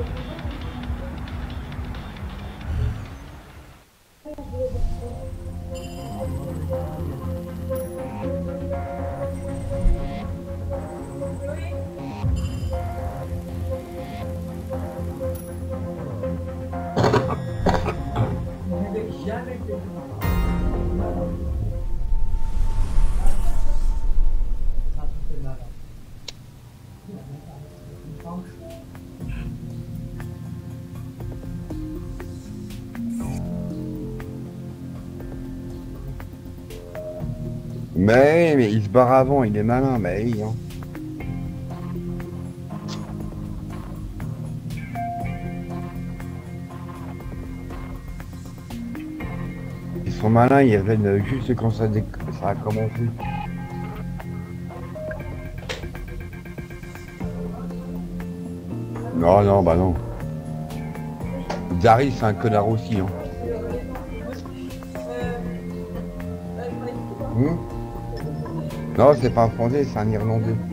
Mais il se barre avant, il est malin, mais oui, hein. Ils sont malins, ils reviennent juste quand ça a commencé. Non, non, bah non. Zari, c'est un connard aussi, hein. Hmm. Non, c'est pas un Français, c'est un Irlandais.